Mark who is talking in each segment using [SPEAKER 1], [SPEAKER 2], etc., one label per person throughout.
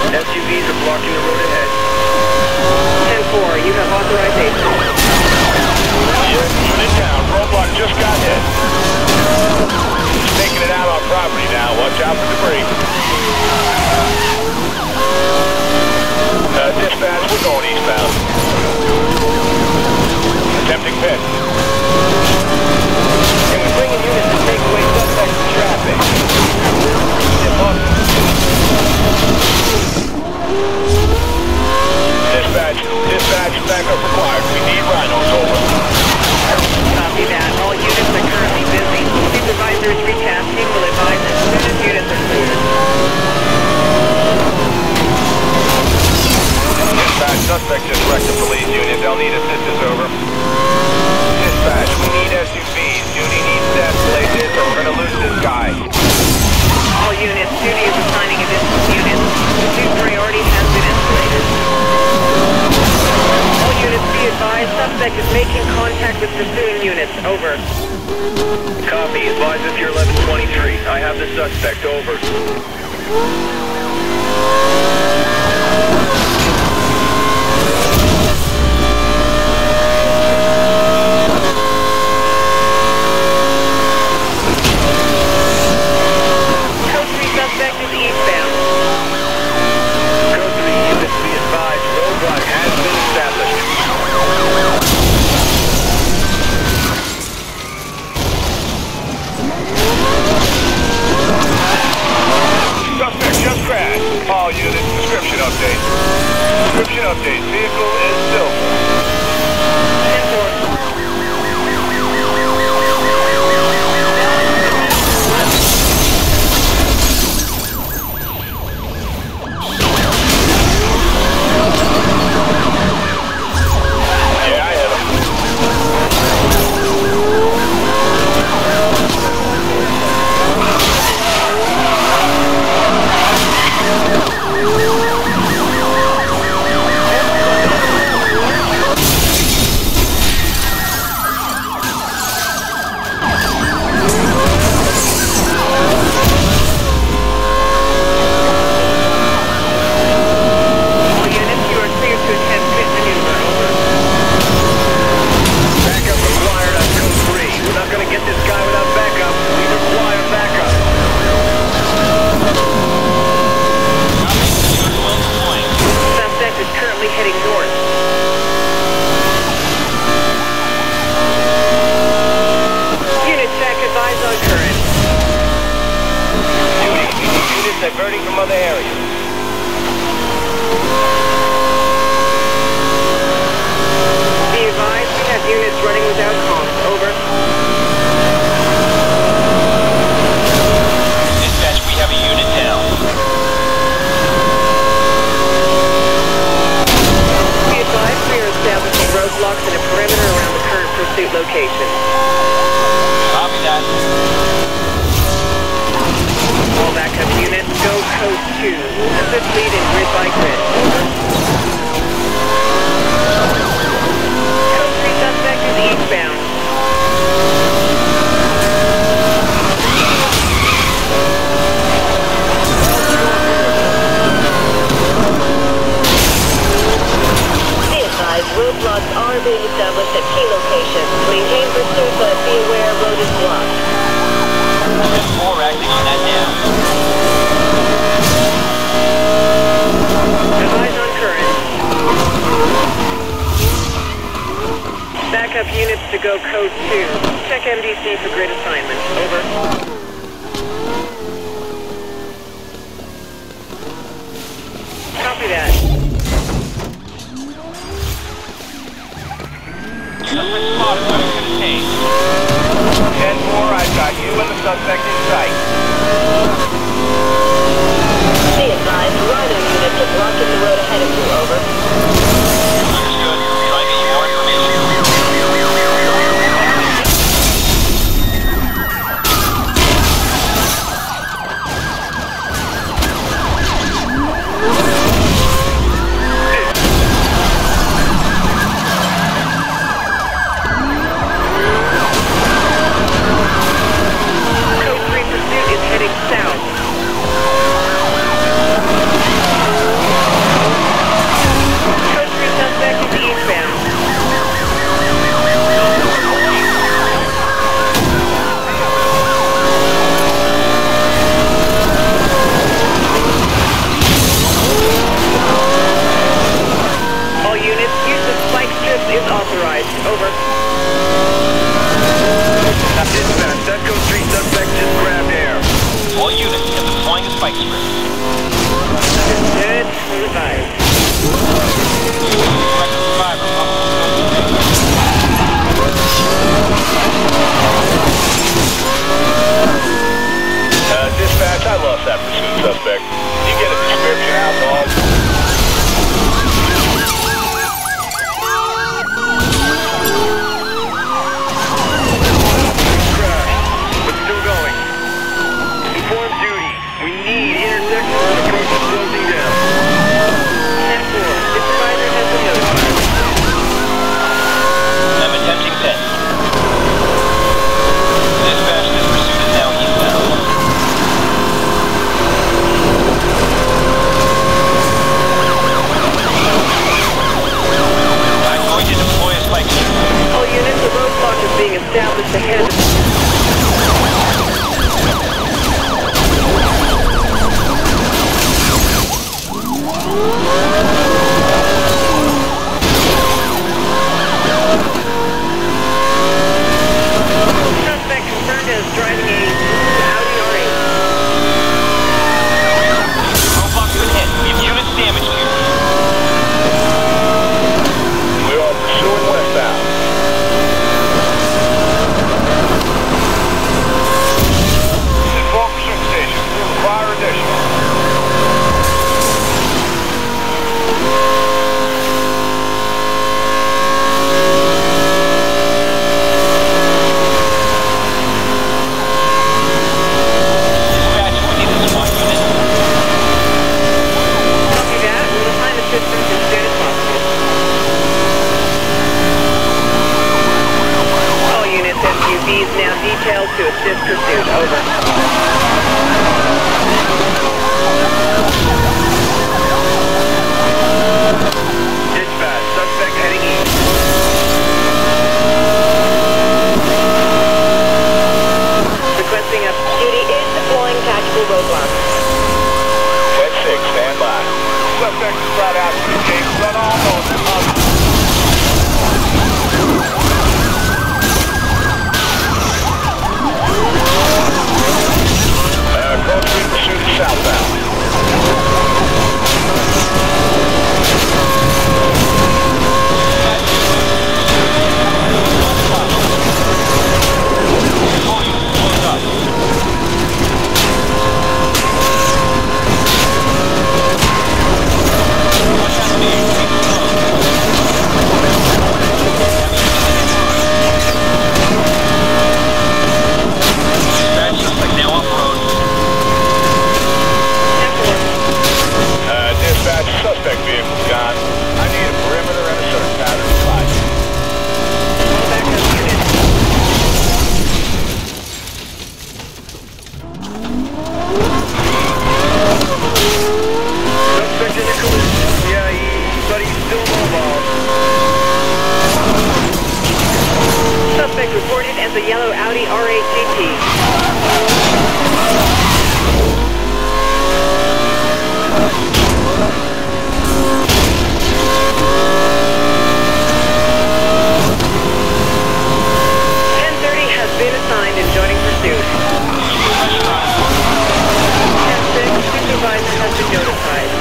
[SPEAKER 1] SUVs are blocking the road ahead.
[SPEAKER 2] 10-4, you have authorization.
[SPEAKER 3] Unit down. Roadblock just got hit. He's taking it out on property now. Watch out for debris. Dispatch, we're going eastbound. Attempting pit.
[SPEAKER 1] Can we bring in units to take away suspects in traffic?
[SPEAKER 3] Dispatch, backup required. We need rhinos, over.
[SPEAKER 2] Copy that. All units are currently busy. Supervisors retasking will advise as soon as units are cleared.
[SPEAKER 3] Dispatch, suspect just wrecked the police unit. They'll need assistance, over. Dispatch, we need SUVs. Duty needs to escalate this or we're gonna lose this guy.
[SPEAKER 2] All units, duty is assigning additional units. Pursuit priority has been escalated. All units be advised, suspect is making contact with pursuing units. Over.
[SPEAKER 1] Copy. Advise if you're 1123. I have the suspect. Over.
[SPEAKER 2] Code 3 suspect is eastbound.
[SPEAKER 1] Code 3 units be advised. Roadblock has been established.
[SPEAKER 3] Suspect just crashed. All units, description update. Description update. Vehicle is silver.
[SPEAKER 2] 10-4.
[SPEAKER 3] Yeah, I hit him.
[SPEAKER 2] All units, you are cleared to attempt pit maneuver. Over.
[SPEAKER 1] Backup required on code 3. We're not going to get this guy without backup. We require backup.
[SPEAKER 2] Suspect is currently heading north. Unit check, advise on current.
[SPEAKER 1] Duty. We need units diverting from other areas.
[SPEAKER 2] Be advised, we have units running without comms. Over.
[SPEAKER 4] Dispatch, we have a unit down.
[SPEAKER 2] Be advised, we are establishing roadblocks and a perimeter around the current pursuit location.
[SPEAKER 4] Copy that.
[SPEAKER 2] All backup units, go code 2. Assist lead in grid by grid. Over. Code 3 suspect is eastbound. Be advised, roadblocks are being established at key locations. Maintain pursuit, but be aware road is blocked.
[SPEAKER 4] 4 acting on that now.
[SPEAKER 2] Advise on current. Backup units to go code 2. Check MDC for grid assignment. Over. Copy that.
[SPEAKER 4] Suspect spotted. What is contained?
[SPEAKER 3] 10-4, I've got you and the suspect in sight.
[SPEAKER 2] Be advised, Rhino units are blocking the road ahead of you. Over.
[SPEAKER 4] Understood. Try to get you more information.
[SPEAKER 2] Code 3 pursuit is heading south. assist pursuit. Over.
[SPEAKER 1] Dispatch, suspect heading east.
[SPEAKER 2] Requesting up. Duty is deploying tactical roadblocks.
[SPEAKER 3] 10-6, stand by. Suspect is flat out to escape. Run almost up. Code 3 pursuit is southbound. Suspect vehicle gone. I need a perimeter and a search pattern applied.
[SPEAKER 2] Back up unit.
[SPEAKER 1] Suspect in a collision. Yeah, but he's still mobile.
[SPEAKER 2] Suspect reported as a yellow Audi R8 GT. 1030 has been assigned and joining pursuit. 10-6, supervisor has been notified.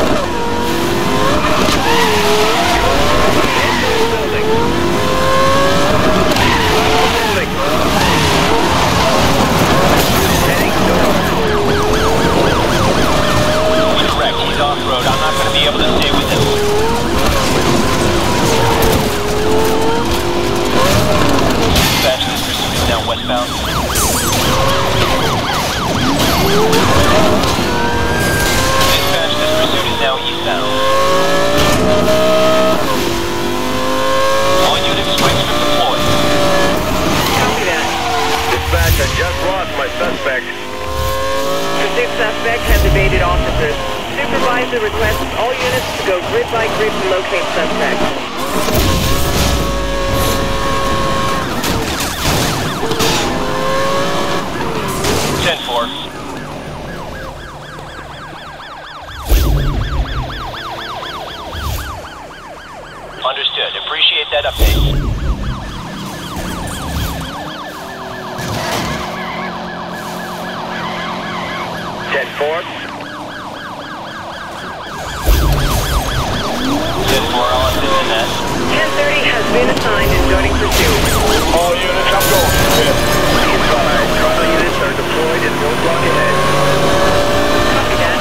[SPEAKER 4] Correct, he's off-road. I'm not going to be able to stay with him. Dispatch, this pursuit is now westbound. Dispatch, this pursuit is now eastbound. All units, quick script deployed.
[SPEAKER 2] Copy that.
[SPEAKER 1] Dispatch, I just lost my suspect.
[SPEAKER 2] Pursuit suspect has evaded officers. Supervisor requests all units to go grid by grid to locate suspect.
[SPEAKER 4] Understood. Appreciate that update.
[SPEAKER 1] 10-4.
[SPEAKER 4] 10-4, all assist in that.
[SPEAKER 2] 1030 has been assigned and joining pursuit.
[SPEAKER 3] All units, I'm going.
[SPEAKER 1] Be advised, trial units are deployed in roadblock ahead.
[SPEAKER 2] Copy that.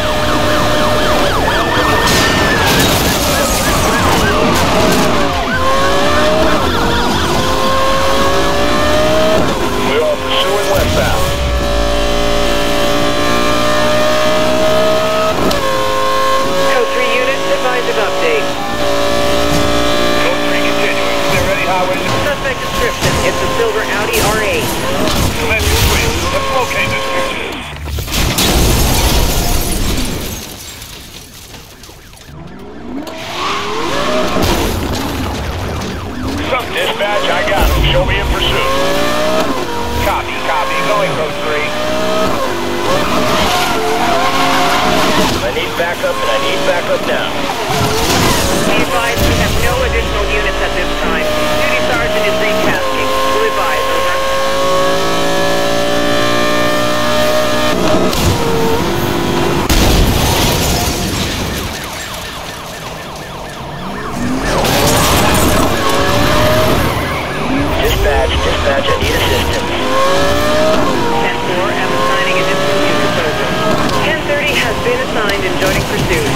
[SPEAKER 3] We are pursuing westbound.
[SPEAKER 2] Code 3 units, advise of update.
[SPEAKER 3] Code 3 continuing. Clear any highways.
[SPEAKER 2] Suspect description, it's a silver Audi R8.
[SPEAKER 3] Let's switch. Let's locate this fugitive. Some dispatch, I got him. Show me in pursuit. Copy, copy. Going code 3.
[SPEAKER 1] I need backup, and I need backup now.
[SPEAKER 2] Be advised, we have no additional units at this time. Duty Sergeant is Zane tasking. Will advise, over.
[SPEAKER 1] Dispatch, I need assistance.
[SPEAKER 2] 10-4, I'm assigning additional units, over. 1030 has been assigned and joining pursuit.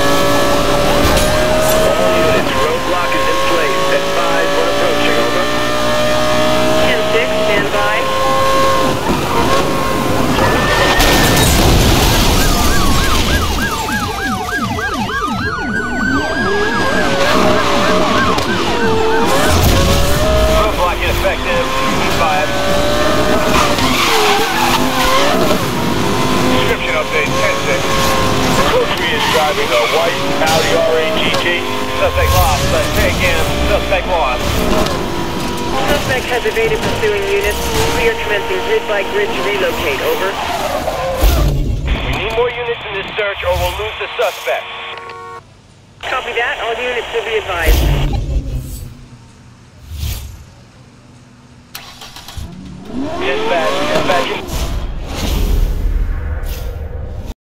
[SPEAKER 1] All units, roadblock is in place. Advise when approaching, over.
[SPEAKER 2] 10-6, stand by.
[SPEAKER 3] Roadblock ineffective. 5.
[SPEAKER 1] Howdy, RATT.
[SPEAKER 3] Suspect lost. Say again. Suspect lost.
[SPEAKER 2] Suspect has evaded pursuing units. We are commencing grid by grid to relocate. Over.
[SPEAKER 3] We need more units in this search or we'll lose the suspect.
[SPEAKER 2] Copy that. All units will be advised.